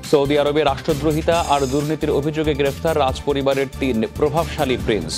Saudi আরবে রাষ্ট্রদ্রোহিতা আর দুর্নীতির অভিযোগে গ্রেফতার রাজপরিবারের ৩ প্রভাবশালী প্রিন্স।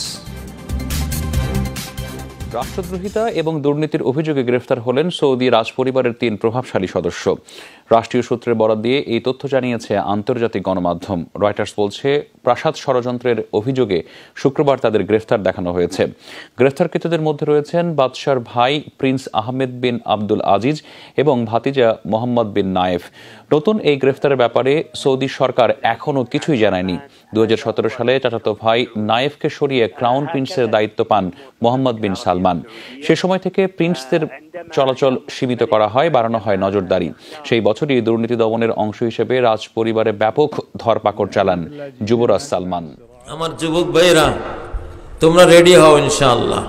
রাষ্ট্রদ্রোহিতা এবং দুর্নীতির অভিযোগে গ্রেফতার হলেন সৌদি রাজপরিবারের ৩ প্রভাবশালী সদস্য। রাষ্ট্রীয় সূত্রের বরাত দিয়ে এই তথ্য জানিয়েছে আন্তর্জাতিক গণমাধ্যম। রয়টার্স বলছে, প্রাসাদ ষড়যন্ত্রের অভিযোগে শুক্রবার তাদের গ্রেফতার দেখানো হয়েছে। গ্রেফতারকৃতদের মধ্যে রয়েছেন বাদশার ভাই prince Ahmed bin Abdul Aziz এবং ভাতিজা মোহাম্মদ বিন নায়েফ। নতুন এই গ্রেফতারের ব্যাপারে সৌদি সরকার এখনও কিছুই জানায়নি। 2017 সালে চাচাতো ভাই নায়েফকে সরিয়ে ক্রাউন প্রিন্সের দায়িত্ব পান মোহাম্মদ বিন সালমান। সে সময় থেকে প্রিন্সদের চলাচল সীমিত করা হয়, বাড়ানো হয় নজরদারি। সেই বছরই দুর্নীতি দমনের অংশ হিসেবে রাজপরিবারে ব্যাপক ধরপাকড় চালান যুবরাজ সালমান। আমার যুবক ভাইরা, তোমরা রেডি হও ইনশাআল্লাহ।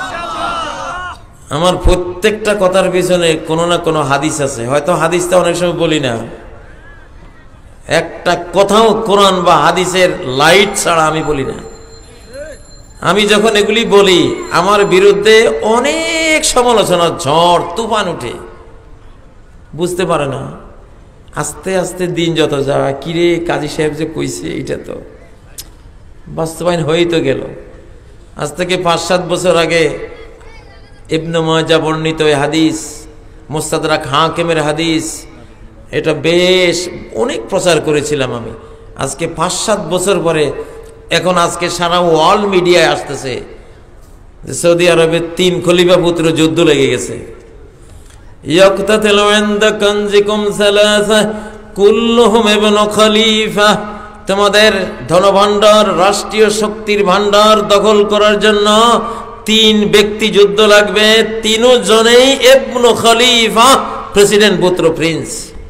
আমার প্রত্যেকটা কথার পিছনে কোনো না কোনো হাদিস আছে। হয়তো হাদিসটা অনেক সময় বলি না, একটা কথাও কোরআন বা হাদিসের লাইট ছাড়া আমি বলি না। আমি যখন এগুলি বলি, আমার বিরুদ্ধে অনেক সমালোচনা, ঝড় তুফান উঠে, বুঝতে পারে না। আস্তে আস্তে দিন যত যায়, কিরে কাজী সাহেব যে কইছে এটা তো বাস্তবায়ন হয়েই তো গেল। আজ থেকে 5-7 বছর আগে ইবনে মাজাহ বর্ণিত হাদিস, মুস্তাদরাক হাকিমের হাদিস, এটা বেশ অনেক প্রচার করেছিলাম আমি। আজকে 5-7 বছর পরে এখন আজকে সারা ওয়ার্ল্ড মিডিয়ায় আসতেছে যে সৌদি আরবে 3 খলিফা পুত্র যুদ্ধ লেগে গেছে। ইয়াকতাতিলু ইনদা কানজিকুম সালাসা কুল্লুহুম ইবনু খলিফা। তোমাদের ধনভাণ্ডার, রাষ্ট্রীয় শক্তির ভাণ্ডার দখল করার জন্য 3 ব্যক্তি যুদ্ধ লাগবে, 3 জনেই ইবনু খলিফা, প্রেসিডেন্ট পুত্র, প্রিন্স।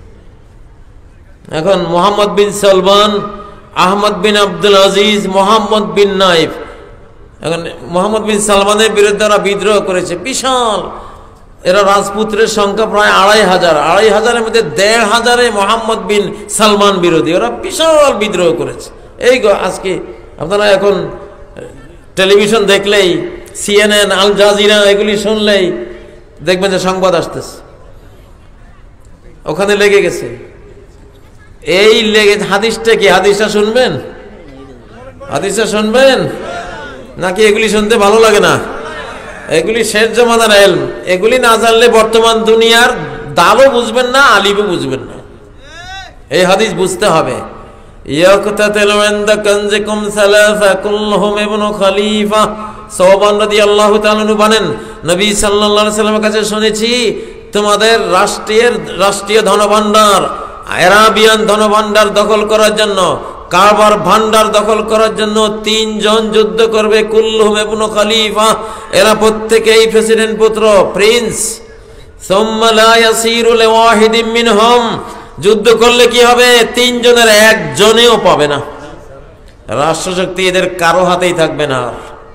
এখন Mohammed bin Salman, Ahmad bin Abdul Aziz, Mohammed bin Nayef. এখন মোহাম্মদ বিন সালমানের বিরুদ্ধে ওরা বিদ্রোহ করেছে বিশাল। এরা রাজপুত্রের সংখ্যা প্রায় 2500। 2500-এর মধ্যে 1500 মোহাম্মদ বিন সালমান বিরোধী। ওরা বিশাল বিদ্রোহ করেছে। এই আজকে আপনারা এখন টেলিভিশন দেখলেই, CNN, আল জাজিরা এগুলি শুনলেই দেখবেন যে সংবাদ আসতেছে, ওখানে লেগে গেছে। এই লেগে হাদিসটা কি? হাদিসটা শুনবেন? হাদিসটা শুনবেন নাকি এগুলি শুনতে ভালো লাগে না? এগুলি শেষ জমানার ইলম। এগুলি না জানলে বর্তমান দুনিয়ার দালও বুঝবেন না, আলিমও বুঝবেন না। এই হাদিস বুঝতে হবে। ইয়াকতাতিলু ইনদা কানজিকুম সালাসা কুল্লুহুম ইবনু খলিফা। সাওবান রাদিয়াল্লাহু তাআলা বলেন, নবী সাল্লাল্লাহু আলাইহি ওয়াসাল্লামের কাছে শুনেছি, তোমাদের রাষ্ট্রীয় ধনভাণ্ডার, আরাবিয়ান ধনভাণ্ডার দখল করার জন্য, কাবার ভান্ডার দখল করার জন্য 3 জন যুদ্ধ করবে, কুল্লুহুম ইবনু খলিফা। এরা প্রত্যেকেই প্রেসিডেন্ট পুত্র, প্রিন্স। সুম্মা লা ইয়াসিরু লিওয়াহিদিন মিনহুম। যুদ্ধ করলে কি হবে? 3 জনের 1 জনেও পাবে না। রাষ্ট্রশক্তি এদের কারো হাতেই থাকবে না।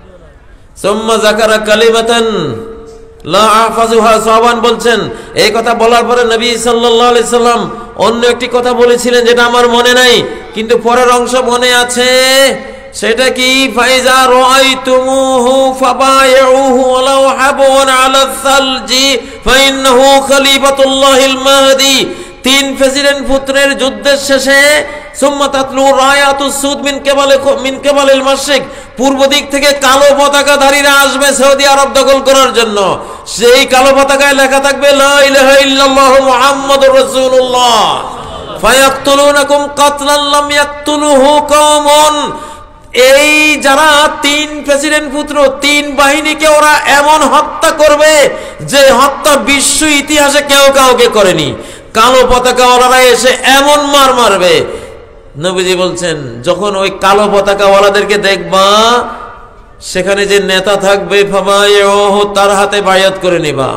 সুম্মা যাকারা কালিমাতান লা আহফাজুহা। সাহাবান বলছেন, এই কথা বলার পরে নবী সাল্লাল্লাহু আলাইহি সাল্লাম অন্য একটি কথা বলেছিলেন, যেটা আমার মনে নাই, কিন্তু পরের অংশ মনে আছে। সেটা কি? ফাইজা রাআইতুমুহু ফাবায়ুহু ওয়ালাউ হাবুন আলা সালজি ফাইন্নাহু খলিফাতুল্লাহিল মাহদি। 3 প্রেসিডেন্ট পুত্রের যুদ্ধের শেষে সুম্মা তাতলু রায়াতুস সুদ মিন কেবালিল মাশরিক। পূর্ব দিক থেকে কালো পতাকাধারীরা আসবে সৌদি আরব দখল করার জন্য। সেই কালো পতাকায় লেখা থাকবে লা ইলাহা ইল্লাল্লাহু মুহাম্মাদুর রাসূলুল্লাহ। ফায়াকতুলুনাকুম কাতলান লাম ইয়াকতুলুহু কওমুন। এই যারা 3 প্রেসিডেন্ট পুত্র, 3 বাহিনীকে ওরা এমন হত্যা করবে যে হত্যা বিশ্ব ইতিহাসে কেউ কাউকে করেনি। কালো পতাকাওয়ালারা এসে এমন মার মারবে, নবীজি বলছেন, যখন ওই কালো পতাকাওয়ালাদেরকে দেখবা, সেখানে যে নেতা থাকবে, ফাবায়ুহু, তার হাতে বায়াত করে নিবা।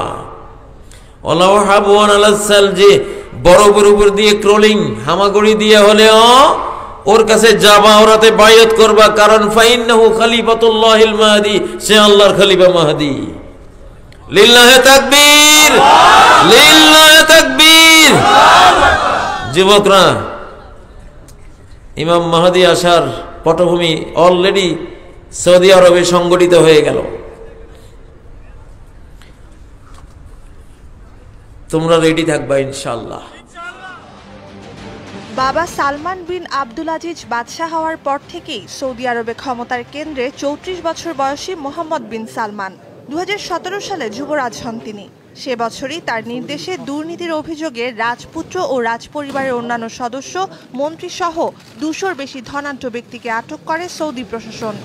ওয়ালাউ হাবুন আলা সালজি, বরফের উপর দিয়ে ক্রলিং, হামাগুড়ি দিয়ে হলেও ওর কাছে যাবা, ওর হাতে বায়াত করবা, কারণ ফাইন্নাহু খলিফাতুল্লাহিল মাহদি, সে আল্লাহর খলিফা মাহদি। লিল্লাহি তাকবীর, লিল্লাহি তাকবীর। যুবকরা, ইমাম মাহদি আসার পটভূমি অলরেডি সৌদি আরবে সংগঠিত হয়ে গেল। তোমরা রেডি থাকবা ইনশাআল্লাহ। বাবা সালমান বিন আব্দুল আজিজ বাদশাহ হওয়ার পর থেকেই সৌদি আরবে ক্ষমতার কেন্দ্রে ৩৪ বছর বয়সী মোহাম্মদ বিন সালমান ২০১৭ সালে যুবরাজ হন তিনি। সে বছরই তার নির্দেশে দুর্নীতির অভিযোগে রাজপুত্র ও রাজপরিবারের অন্যান্য সদস্য, মন্ত্রীসহ ২০০-র বেশি ধনাঢ্য ব্যক্তিকে আটক করে সৌদি প্রশাসন।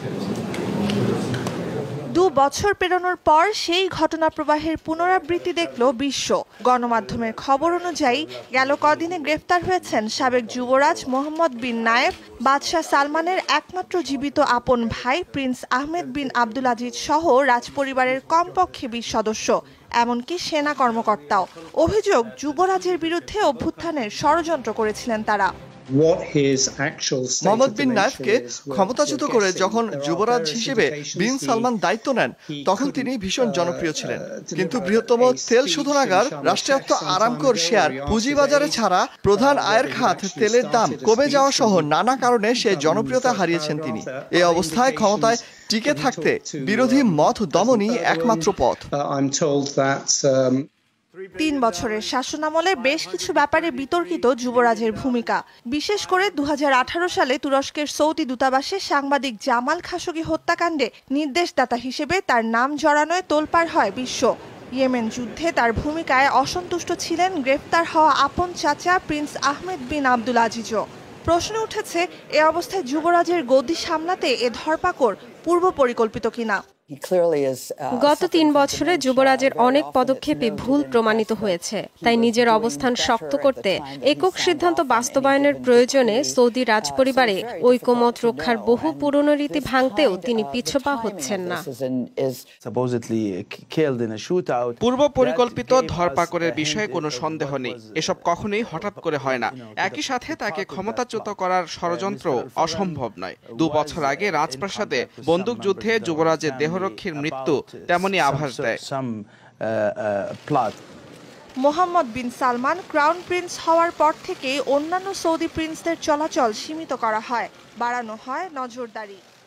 ২ বছর পেরোনোর পর সেই ঘটনা প্রবাহের পুনরাবৃত্তি দেখল বিশ্ব। গণমাধ্যমের খবর অনুযায়ী গেল কদিনে গ্রেফতার হয়েছেন সাবেক যুবরাজ মোহাম্মদ বিন নায়েফ, বাদশাহ সালমানের একমাত্র জীবিত আপন ভাই prince Ahmed bin Abdul Aziz সহ রাজপরিবারের কমপক্ষে ২০ সদস্য, এমনকি সেনা কর্মকর্তাও। অভিযোগ, যুবরাজের বিরুদ্ধে অভ্যুত্থানের ষড়যন্ত্র করেছিলেন তারা। মোহাম্মদ বিন নায়েফকে ক্ষমতাচ্যুত করে যখন যুবরাজ হিসেবে বিন সালমান দায়িত্ব নেন, তখন তিনি ভীষণ জনপ্রিয় ছিলেন। কিন্তু বৃহত্তম তেল শোধনাগার রাষ্ট্রায়ত্ত আরামকোর শেয়ার পুঁজিবাজারে ছাড়া প্রধান আয়ের খাত তেলের দাম কমে যাওয়া সহ নানা কারণে সে জনপ্রিয়তা হারিয়েছেন তিনি। এই অবস্থায় ক্ষমতায় টিকে থাকতে বিরোধী মত দমনই একমাত্র পথ। ৩ বছরের শাসনামলে বেশ কিছু ব্যাপারে বিতর্কিত যুবরাজের ভূমিকা। বিশেষ করে ২০১৮ সালে তুরস্কের সৌদি দূতাবাসে সাংবাদিক জামাল খাশোগি হত্যাকাণ্ডে নির্দেশদাতা হিসেবে তার নাম জড়ানোয় তোলপাড় হয় বিশ্ব। ইয়েমেন যুদ্ধে তার ভূমিকায় অসন্তুষ্ট ছিলেন গ্রেফতার হওয়া আপন চাচা প্রিন্স আহমেদ বিন আব্দুল আজিজও। প্রশ্ন উঠেছে, এ অবস্থায় যুবরাজের গদি সামলাতে এ ধরপাকড় পূর্ব পরিকল্পিত কিনা। গত ৩ বছরে যুবরাজের অনেক পদক্ষেপই ভুল প্রমাণিত হয়েছে। তাই নিজের অবস্থান শক্ত করতে একক সিদ্ধান্ত বাস্তবায়নের প্রয়োজনে সৌদি রাজপরিবারে ঐকমত রক্ষার বহু পুরনো রীতি ভাঙতেও তিনি পিছপা হচ্ছেন না। পূর্ব পরিকল্পিত ধরপাকড়ের বিষয়ে কোনো সন্দেহ নেই। এসব কখনোই হঠাৎ করে হয় না। একই সাথে তাকে ক্ষমতাচ্যুত করার ষড়যন্ত্র অসম্ভব নয়। ২ বছর আগে রাজপ্রাসাদে বন্দুকযুদ্ধে যুবরাজের দেহরক্ষীর মৃত্যু তেমনই আভাস দেয়। Mohammed bin Salman crown prince হওয়ার পর থেকে অন্যান্য সৌদি প্রিন্সদের চলাচল সীমিত করা হয়, বাড়ানো হয় নজরদারি।